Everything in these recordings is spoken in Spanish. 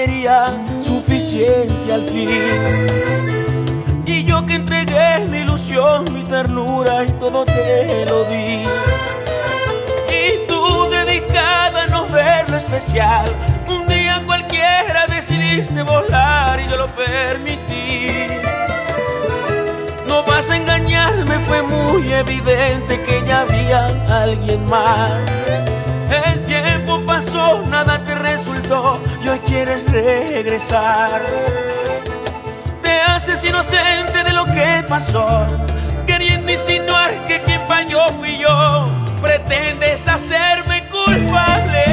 sería suficiente al fin. Y yo que entregué mi ilusión, mi ternura y todo te lo di. Y tú, dedicada a no ver lo especial, un día cualquiera decidiste volar y yo lo permití. No vas a engañarme, fue muy evidente que ya había alguien más. El tiempo pasó, nada te resultó y hoy quieres regresar. Te haces inocente de lo que pasó, queriendo insinuar que quien falló fui yo. Pretendes hacerme culpable,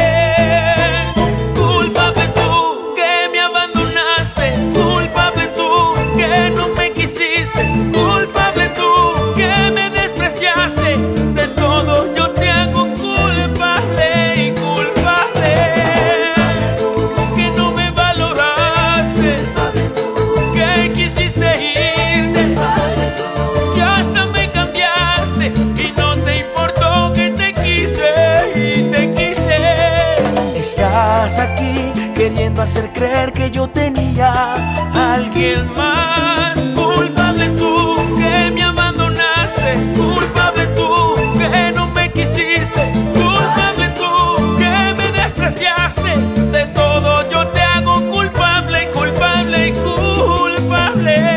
culpable tú que me abandonaste, culpable tú que no me quisiste, culpable tú que me despreciaste. De todo yo te hago culpable y culpable, que no me valoraste, que quisiste irte y hasta me cambiaste y no te importó que te quise y te quise. Estás aquí queriendo hacer creer que yo tenía a alguien más. Culpable tú que me abandonaste, culpable tú que no me quisiste, culpable tú que me despreciaste. De todo yo te hago culpable, culpable y culpable.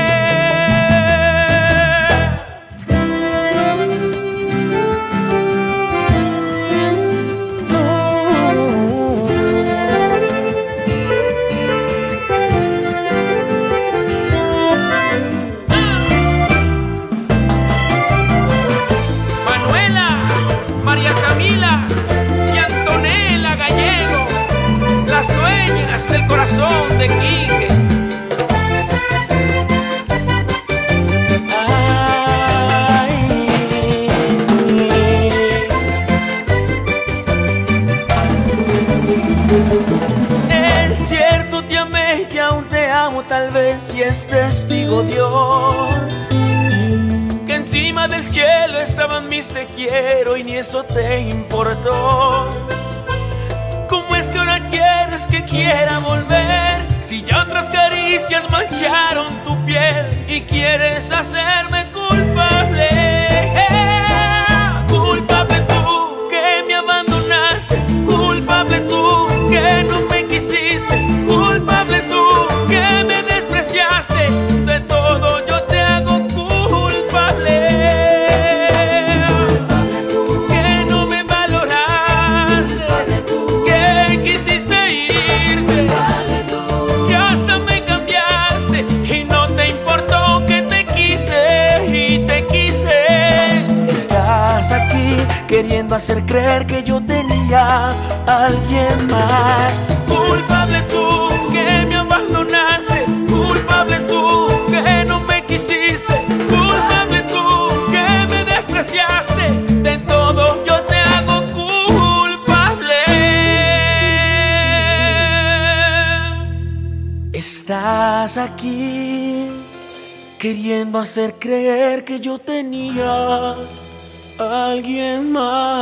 Corazón de Quique. Es cierto, te amé y aún te amo, tal vez si es testigo Dios, que encima del cielo estaban mis te quiero y ni eso te importó. ¿Cómo es que ahora quieres que quiera volver si ya otras caricias mancharon tu piel y quieres hacerme culpable? Culpable tú que me abandonaste, culpable tú que no me quisiste, culpable tú que me despreciaste. De todo yo te hago culpable, que no me valoraste, que quisiste irte y hasta me cambiaste y no te importó que te quise y te quise. Estás aquí queriendo hacer creer que yo tenía a alguien más. Culpable tú que me abandonaste, culpable tú que no me quisiste, culpable tú que me despreciaste. De todo yo te hago culpable. Estás aquí queriendo hacer creer que yo tenía a alguien más.